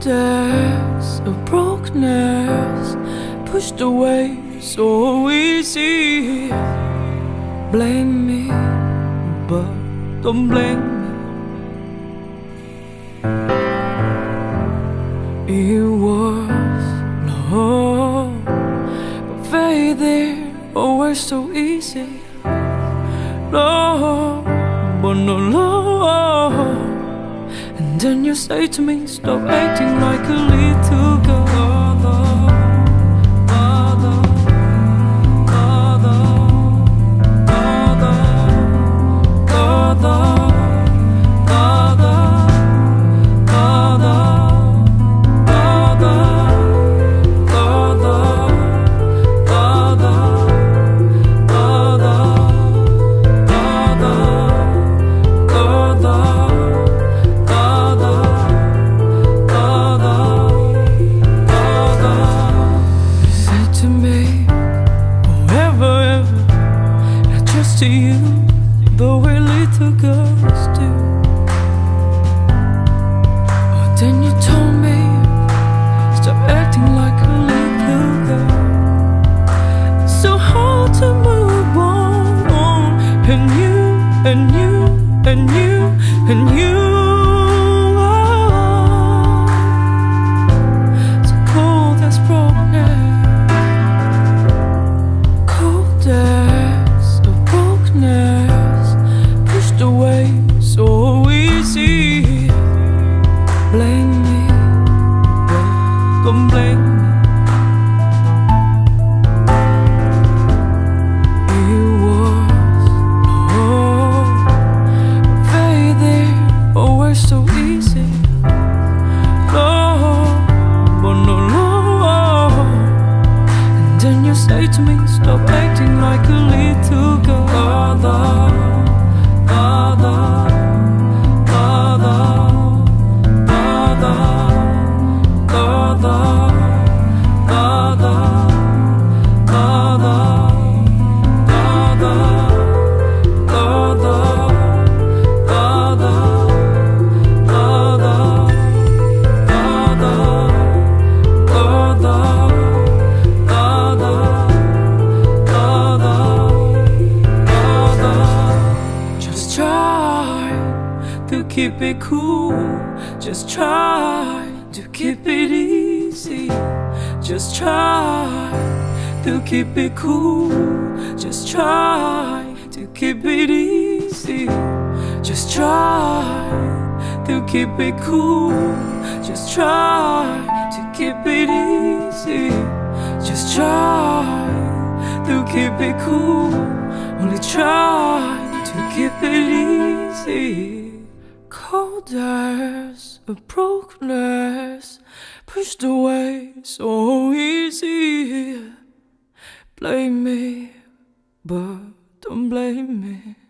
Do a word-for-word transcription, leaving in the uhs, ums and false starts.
days of brokenness, pushed away so easy. Blame me, but don't blame me. It was love, but faded away so easy. Love, but no love. And then you say to me, stop acting like a little girl. To you, the way little girls do. But then you told me, stop acting like a little girl. It's so hard to move on. And you, and you, and you, and you are so cold as broken. Cold as pushed away so easy. Blame me, but don't blame me. It was love, faded away so easy. Love, but no love. And then you say to me, stop acting like a little girl. To keep it cool, just try to keep it easy. Just try to keep it cool, just try to keep it easy. Just try to keep it cool, just try to keep it easy. Just try to keep it cool, only try to keep it easy. Cold as a brokenness, pushed away so easy. Blame me, but don't blame me.